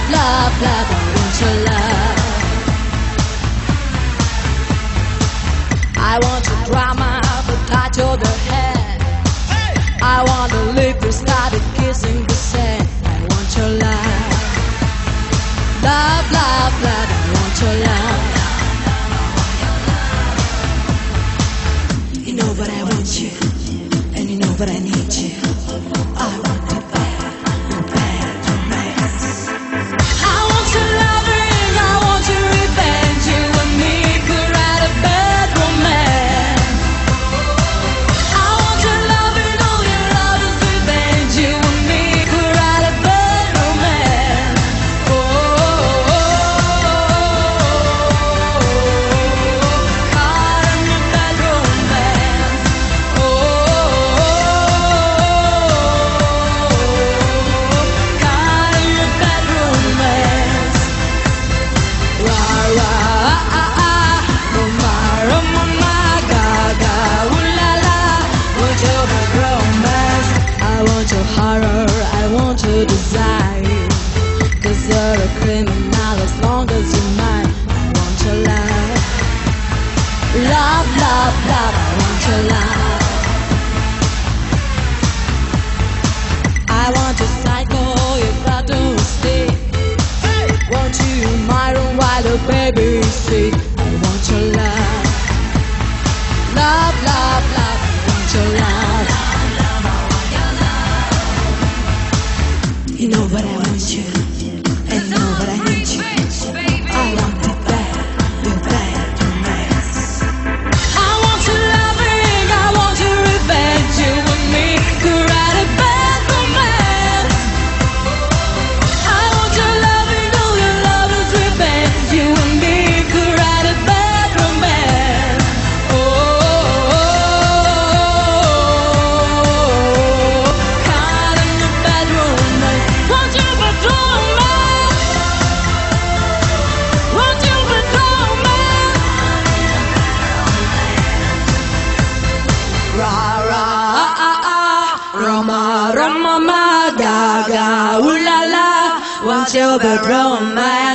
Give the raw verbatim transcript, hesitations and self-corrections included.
love, love, I want your love. I want your drama, the touch of the head. I want to live to start kissing the sand. I want your love. Love, love, love, I want your love. You know but I want you, and you know but I need you. I want you bad, you bad romance. I want your loving, I want your revenge. You and me could write a bad romance. I want your loving, oh your love is revenge. You and me could write a bad romance. Oh, oh, oh, oh, oh, caught in a bad romance. Oh, oh, oh, caught in a bad romance. Rah, rah, ah, ah, Roma, Roma, ma, ga, ga, ooh la la. Want your bad romance. I want your horror, I want your desire. Cause you're a criminal as long as you're mine. I want your love. Love, love, love, I want your love. I want your psycho, your cartoon stick. Want you in my room while the baby sleep. I want your love. Love, love, love, I want your love. You know but I want you, and you know but I need you. I want it bad, you bad romance. I want your loving, I want your revenge. You and me could write a bad romance. I want your loving, oh your love is revenge. You and me could write a bad romance. Oh, oh, oh, caught in a bad romance. Want your bad romance. Want your bad romance. Rah, rah, ah, ah, ah, Roma, Roma, ma, ga, ga, ooh la la. Want your bad romance.